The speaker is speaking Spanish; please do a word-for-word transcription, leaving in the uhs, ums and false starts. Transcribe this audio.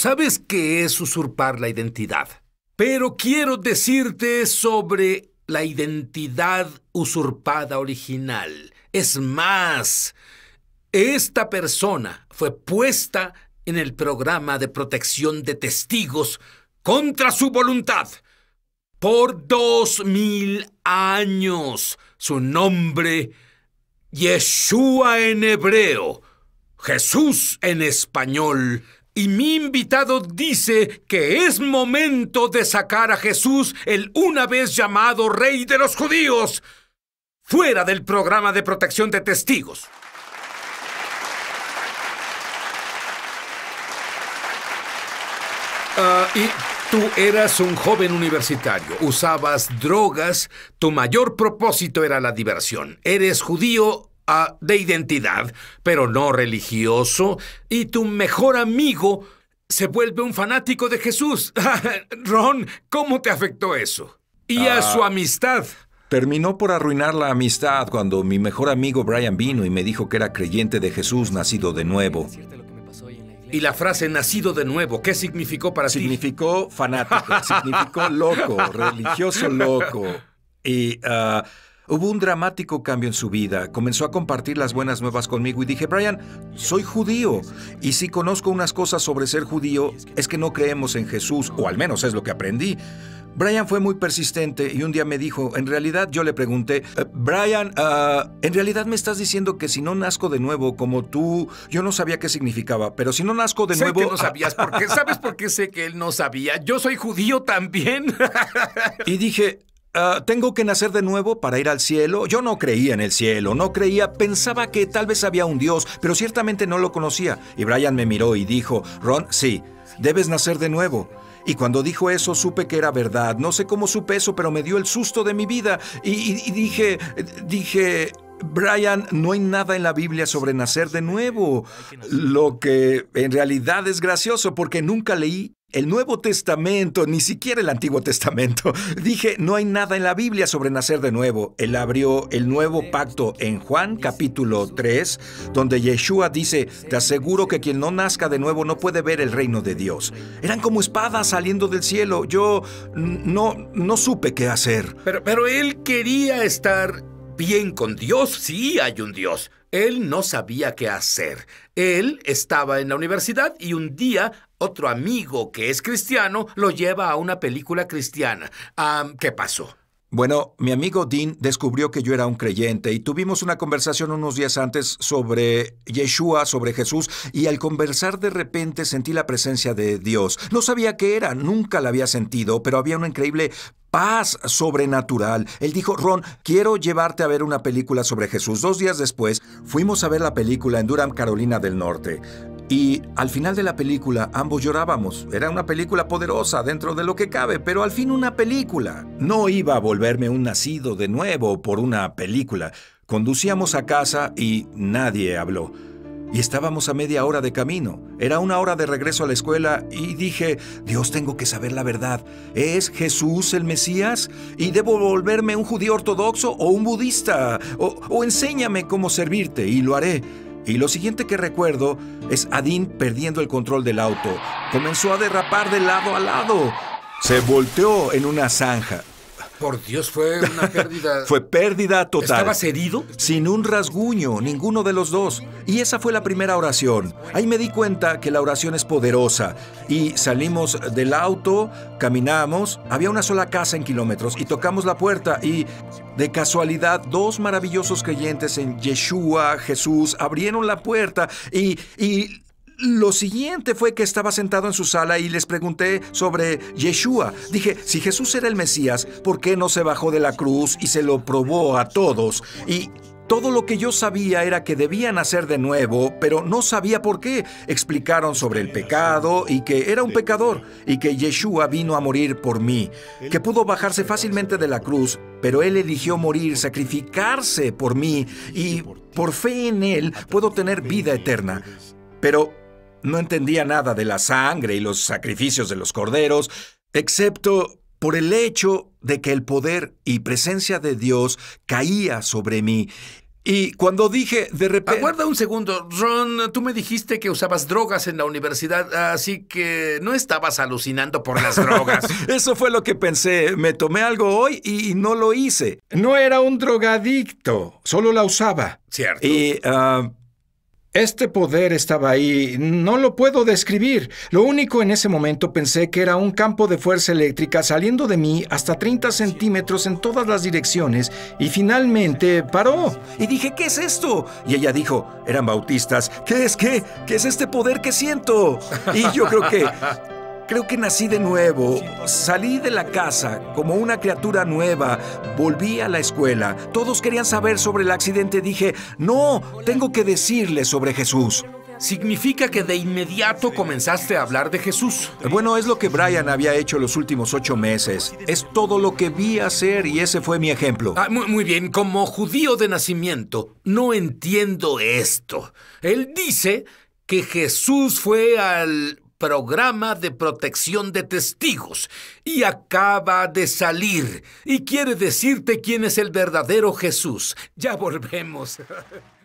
¿Sabes qué es usurpar la identidad? Pero quiero decirte sobre la identidad usurpada original. Es más, esta persona fue puesta en el programa de protección de testigos contra su voluntad por dos mil años. Su nombre, Yeshua en hebreo, Jesús en español. Y mi invitado dice que es momento de sacar a Jesús, el una vez llamado Rey de los Judíos, fuera del programa de protección de testigos. Uh, y tú eras un joven universitario, usabas drogas, tu mayor propósito era la diversión. Eres judío uh, de identidad, pero no religioso, y tu mejor amigo se vuelve un fanático de Jesús. Ron, ¿cómo te afectó eso? Y a uh, su amistad. Terminó por arruinar la amistad cuando mi mejor amigo Brian vino y me dijo que era creyente de Jesús nacido de nuevo. Y la frase nacido de nuevo, ¿qué significó para ti? Significó fanático, significó loco, religioso loco. Y uh, hubo un dramático cambio en su vida. Comenzó a compartir las buenas nuevas conmigo y dije, Brian, soy judío. Y si conozco unas cosas sobre ser judío, es que no creemos en Jesús, o al menos es lo que aprendí. Brian fue muy persistente y un día me dijo, en realidad yo le pregunté, Brian, uh, ¿en realidad me estás diciendo que si no nazco de nuevo como tú? Yo no sabía qué significaba, pero si no nazco de sé nuevo... Sé que no sabías, porque ¿sabes por qué sé que él no sabía? Yo soy judío también. Y dije... Uh, ¿Tengo que nacer de nuevo para ir al cielo? Yo no creía en el cielo, no creía, pensaba que tal vez había un Dios, pero ciertamente no lo conocía. Y Brian me miró y dijo, Ron, sí, debes nacer de nuevo. Y cuando dijo eso, supe que era verdad. No sé cómo supe eso, pero me dio el susto de mi vida. Y, y, y dije, dije... Brian, no hay nada en la Biblia sobre nacer de nuevo. Lo que en realidad es gracioso porque nunca leí el Nuevo Testamento, ni siquiera el Antiguo Testamento. Dije, no hay nada en la Biblia sobre nacer de nuevo. Él abrió el Nuevo Pacto en Juan capítulo tres, donde Yeshua dice, te aseguro que quien no nazca de nuevo no puede ver el reino de Dios. Eran como espadas saliendo del cielo. Yo no, no supe qué hacer. Pero, pero él quería estar bien con Dios. Sí hay un Dios. Él no sabía qué hacer. Él estaba en la universidad y un día otro amigo que es cristiano lo lleva a una película cristiana. Um, ¿Qué pasó? Bueno, mi amigo Dean descubrió que yo era un creyente y tuvimos una conversación unos días antes sobre Yeshua, sobre Jesús, y al conversar de repente sentí la presencia de Dios. No sabía qué era, nunca la había sentido, pero había una increíble paz sobrenatural. Él dijo, Ron, quiero llevarte a ver una película sobre Jesús. Dos días después, fuimos a ver la película en Durham, Carolina del Norte. Y al final de la película, ambos llorábamos. Era una película poderosa dentro de lo que cabe, pero al fin una película. No iba a volverme un nacido de nuevo por una película. Conducíamos a casa y nadie habló. Y estábamos a media hora de camino. Era una hora de regreso a la escuela y dije, Dios, tengo que saber la verdad. ¿Es Jesús el Mesías? ¿Y debo volverme un judío ortodoxo o un budista? O, o enséñame cómo servirte y lo haré. Y lo siguiente que recuerdo es a Dean perdiendo el control del auto. Comenzó a derrapar de lado a lado. Se volteó en una zanja. Por Dios, fue una pérdida... Fue pérdida total. ¿Estabas herido? Sin un rasguño, ninguno de los dos. Y esa fue la primera oración. Ahí me di cuenta que la oración es poderosa. Y salimos del auto, caminamos, había una sola casa en kilómetros y tocamos la puerta y... De casualidad, dos maravillosos creyentes en Yeshua, Jesús, abrieron la puerta y... y lo siguiente fue que estaba sentado en su sala y les pregunté sobre Yeshua. Dije, si Jesús era el Mesías, ¿por qué no se bajó de la cruz y se lo probó a todos? Y todo lo que yo sabía era que debía nacer de nuevo, pero no sabía por qué. Explicaron sobre el pecado y que era un pecador y que Yeshua vino a morir por mí, que pudo bajarse fácilmente de la cruz, pero él eligió morir, sacrificarse por mí y por fe en él puedo tener vida eterna. Pero no entendía nada de la sangre y los sacrificios de los corderos, excepto por el hecho de que el poder y presencia de Dios caía sobre mí. Y cuando dije, de repente... Aguarda un segundo, Ron. Tú me dijiste que usabas drogas en la universidad, así que no estabas alucinando por las drogas. Eso fue lo que pensé. Me tomé algo hoy y no lo hice. No era un drogadicto, solo la usaba. Cierto. Y... Uh, Este poder estaba ahí. No lo puedo describir. Lo único en ese momento pensé que era un campo de fuerza eléctrica saliendo de mí hasta treinta centímetros en todas las direcciones y finalmente paró. Y dije, ¿qué es esto? Y ella dijo, eran bautistas. ¿Qué es qué? ¿Qué es este poder que siento? Y yo creo que... Creo que nací de nuevo. Salí de la casa como una criatura nueva. Volví a la escuela. Todos querían saber sobre el accidente. Dije, no, tengo que decirles sobre Jesús. Significa que de inmediato comenzaste a hablar de Jesús. Bueno, es lo que Brian había hecho los últimos ocho meses. Es todo lo que vi hacer y ese fue mi ejemplo. Ah, muy, muy bien, como judío de nacimiento, no entiendo esto. Él dice que Jesús fue al programa de protección de testigos y acaba de salir y quiere decirte quién es el verdadero Jesús. Ya volvemos.